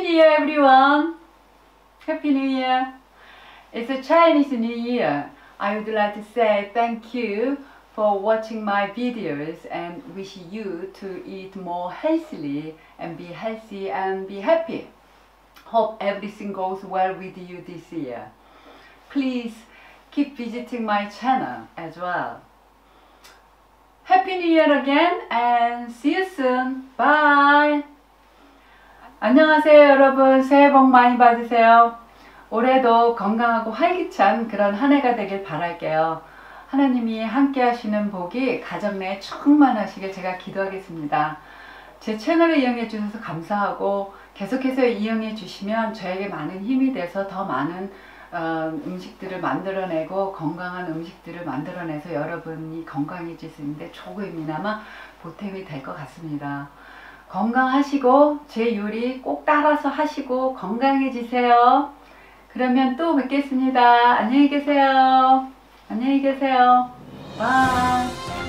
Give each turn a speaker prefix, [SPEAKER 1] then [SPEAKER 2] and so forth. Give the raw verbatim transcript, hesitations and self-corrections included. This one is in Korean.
[SPEAKER 1] Happy New Year, everyone! Happy New Year! It's a Chinese New Year. I would like to say thank you for watching my videos and wish you to eat more healthily and be healthy and be happy. Hope everything goes well with you this year. Please keep visiting my channel as well. Happy New Year again and see you soon. Bye! 안녕하세요 여러분. 새해 복 많이 받으세요. 올해도 건강하고 활기찬 그런 한 해가 되길 바랄게요. 하나님이 함께 하시는 복이 가정 내에 충만하시길 제가 기도하겠습니다. 제 채널을 이용해 주셔서 감사하고 계속해서 이용해 주시면 저에게 많은 힘이 돼서 더 많은 어, 음식들을 만들어내고 건강한 음식들을 만들어내서 여러분이 건강해질 수 있는데 조금이나마 보탬이 될 것 같습니다. 건강하시고 제 요리 꼭 따라서 하시고 건강해지세요. 그러면 또 뵙겠습니다. 안녕히 계세요. 안녕히 계세요. 바이.